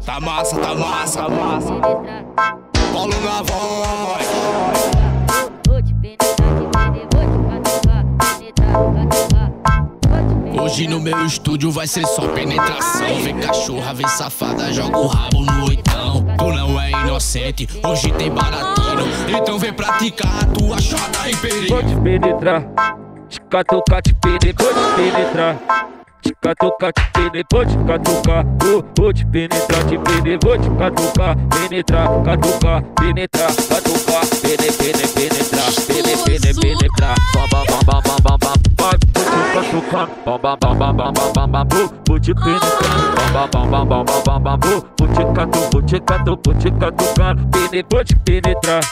Tá massa, tá massa, tá massa. Paulo na voz. Vou te penetrar, te prender, vou te catucar, penetrar. Hoje no meu estúdio vai ser só penetração. Vem cachorra, vem safada, joga o rabo no oitão. Tu não é inocente, hoje tem baratinho. Então vem praticar a tua chota e perigo. Vou te penetrar, te catucar, te penetrar, vou te penetrar. Te catucar, te penetrar, vou te catucar. Vou te penetrar, te penetrar, vou te catucar. Penetrar, catucar, penetrar, catucar. Penetrar, penetrar. Bam, bam, bam, bam, bam, bam. Vai, vou te catucar. Bam, bam, bam, bam, bam, bam, bam, bam. Vou te penetrar. Bam, bam, bam, bam, bam, bam, bam. Vou te catucar, vou te catucar, vou te catucar. Vou te penetrar.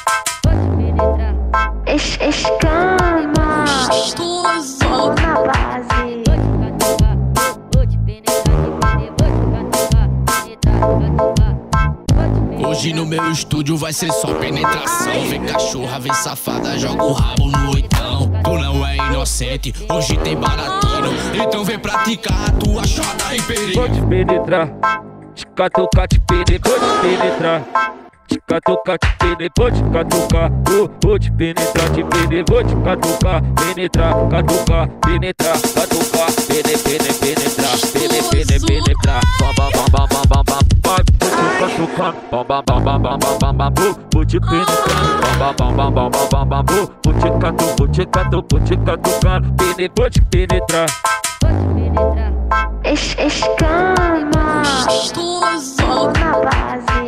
Escama, Gostoso na base. Hoje no meu estúdio vai ser só penetração. Vem cachorra, vem safada, joga o rabo no oitão. Tu não é inocente, hoje tem baratinho. Então vem praticar a tua chota e perigo. Vou te penetrar, te catucar, te penetrar, vou te penetrar. Te catucar, te penetrar, vou te catucar. Vou te penetrar, te penetrar, vou te catucar. Penetrar, catucar, penetrar, catucar. Penetrar. Bam, bam, bam, bam, bam, bam. Vai, vou te catucar. Bam, bam, bam, bam, bam, bam, bam, bam. Vou te penetrar. Bam, bam, bam, bam, bam, bam, bam, bam. Vou te catucar, vou te catucar, vou te catucar. Vou te penetrar. Escama, Gostoso na base.